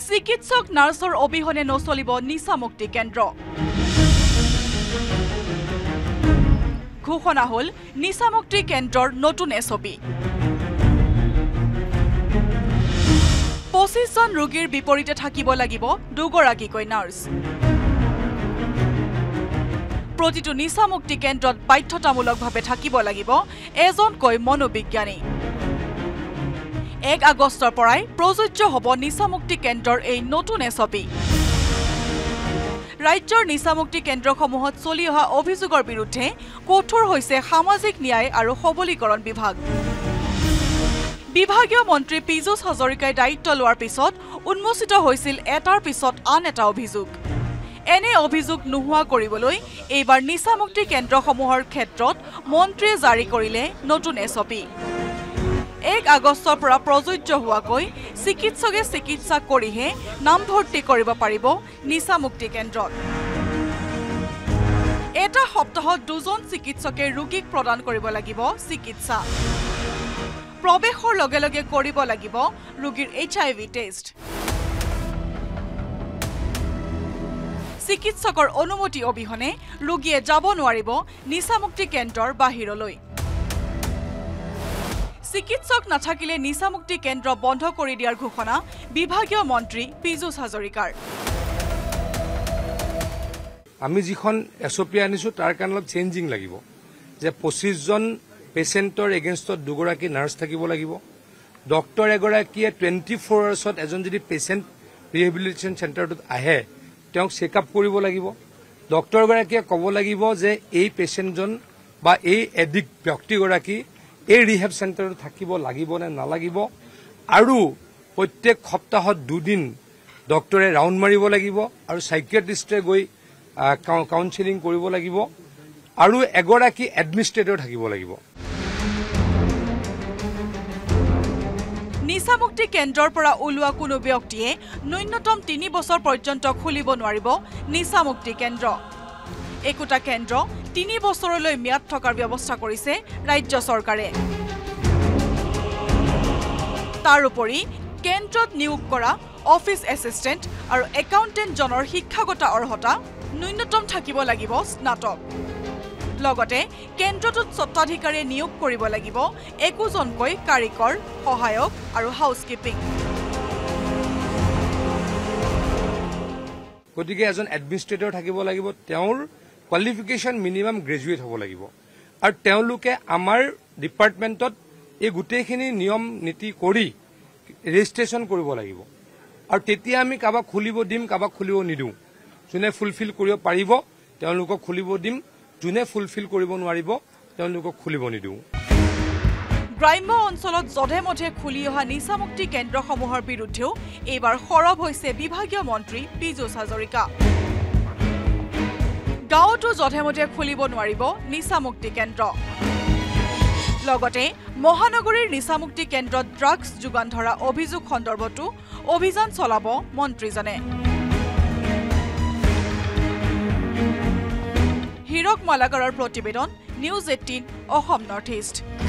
চিকিৎসক নাৰ্ছৰ অবিহনে নচলিব নিচামুক্তি কেন্দ্ৰ ঘোষণা হল নিচামুক্তি কেন্দ্ৰৰ নতুন SOP 25 জন ৰোগীৰ বিপৰীতে থাকিব লাগিব দুগৰাকীকৈ নাৰ্ছ প্ৰতিটো নিচামুক্তি কেন্দ্ৰত বাধ্যতামূলকভাৱে থাকিব লাগিব এজনকৈ মনোবিজ্ঞানী 1 আগষ্টৰ পৰাই প্ৰযোজ্য হ'ব নিচামুক্তি কেন্দ্ৰৰ এই নতুন SOP ৰাজ্যৰ নিচামুক্তি কেন্দ্ৰসমূহত চলি অহা অভিযোগৰ বিৰুদ্ধে কঠোৰ হৈছে সামাজিক ন্যায় আৰু সবলীকৰণ বিভাগ বিভাগীয় মন্ত্ৰী পিজুছ হাজৰিকাই দায়িত্ব লোৱাৰ পিছত উন্মোচিত হৈছিল এটাৰ পিছত আন এটা অভিযোগ এনে অভিযোগ নোহোৱা কৰিবলৈ এইবাৰ নিচামুক্তি কেন্দ্ৰসমূহৰ ক্ষেত্ৰত মন্ত্ৰীয়ে জাৰি কৰিলে নতুন SOP 1 আগষ্টৰ পৰা প্ৰযোজ্য হোৱাকৈ চিকিৎসকে চিকিৎসা কৰিহে নামভৰ্তি কৰিব পাৰিব নিচামুক্তি কেন্দ্ৰত এটা সপ্তাহত 2 জন চিকিৎসকে ৰোগীক প্ৰদান কৰিব লাগিব চিকিৎসা প্ৰৱেশৰ লগে লগে কৰিব লাগিব ৰোগীৰ HIV টেষ্ট চিকিৎসকৰ অনুমতি অবিহনে ৰোগীয়ে যাব নোৱাৰিব নিচামুক্তি কেন্দ্ৰৰ বাহিৰলৈ চিকিৎসক নাথাকিলে নিচামুক্তি কেন্দ্ৰ বন্ধ কৰি দিয়াৰ ঘোষণা বিভাগীয় মন্ত্ৰী পিজুছ হাজৰিকাৰ আমি যিখন SOP আনিছো তাৰ কাৰণে চেঞ্জিং লাগিব যে 25 জন পেশেন্টৰ এগেইনষ্টত দুগৰাকী নাৰ্ছ থাকিব লাগিব ডক্টৰ এগৰাকীয়ে 24 আৱাৰ্ছত এজন যদি পেশেন্ট ৰিহেবিলিটেশন চেণ্টাৰটোত আহে তেওঁক চেকআপ কৰিব লাগিব ডক্টৰ গৰাকীয়ে ক'ব লাগিব যে এই পেশেন্টজন বা এই এডিক্ট ব্যক্তিগৰাকী এই ৰিহেব চেণ্টাৰত থাকিব লাগিব নে নালাগিব আৰু প্ৰত্যেক সপ্তাহত 2 দিন ডক্টৰে ৰাউণ্ড মাৰিব লাগিব আৰু সাইকিয়াট্ৰিষ্টে গৈ কাউন্সেলিং কৰিব লাগিব আৰু এগৰাকী এডমিনিষ্ট্ৰেটৰ থাকিব লাগিব নিচামুক্তি কেন্দ্ৰৰ পৰা ওলোৱা কোনো ব্যক্তিয়ে ন্যূনতম 3 বছৰ পৰ্যন্ত খুলিব নোৱাৰিব নিচামুক্তি কেন্দ্ৰ একোটা কেন্দ্ৰ 3 বছৰলৈ ম্যাদ থকাৰ ব্যৱস্থা কৰিছে ৰাজ্য চৰকাৰে তাৰ উপৰি কেন্দ্ৰত নিয়োগ কৰা অফিচ এসিস্টেন্ট আৰু একাউন্টেন্ট জনৰ শিক্ষাগত অৰ্হতা ন্যূনতম থাকিব লাগিব স্নাতক লগতে কেন্দ্ৰটোত স্বত্বাধিকাৰী নিয়োগ কৰিব লাগিব একোজনকৈ কাৰিকৰ সহায়ক আৰু হাউসকিপিং গতিকে এজন এডমিনিষ্ট্ৰেটৰ থাকিব লাগিব তেওঁৰ কোৱালিফিকেশন মিনিমাম গ্ৰেজুৱেট হ'ব লাগিব আৰু তেওঁলোকে আমাৰ ডিপাৰ্টমেন্টত এই গুটেখিনি নিয়ম নীতি কৰি ৰেজিষ্ট্ৰেচন কৰিব লাগিব আৰু তেতিয়া আমি কাবাক খুলিব দিম কাবাক খুলিব নিদিও যোনে ফুলফিল কৰিব পাৰিব তেওঁলোকক খুলিব দিম যোনে ফুলফিল কৰিব নোৱাৰিব তেওঁলোকক খুলিব নিদিও গ্ৰাম্য অঞ্চলত জধে মধে খুলি অহা নিচামুক্তি কেন্দ্ৰসমূহৰ বিৰুদ্ধেও এইবাৰ সৰব হৈছে বিভাগীয় মন্ত্ৰী পিজুছ হাজৰিকা গাঁৱতো জধে মধে খুলিব নোৱাৰিব নিচামুক্তি কেন্দ্ৰ লগতে মহানগৰীৰ নিচামুক্তি কেন্দ্ৰত ড্ৰাগছ যোগান ধৰা অভিযোগ সন্দৰ্ভতো অভিযান চলাব মন্ত্ৰীজনে হিৰক মালাকাৰৰ প্ৰতিবেদন News18 Assam Northeast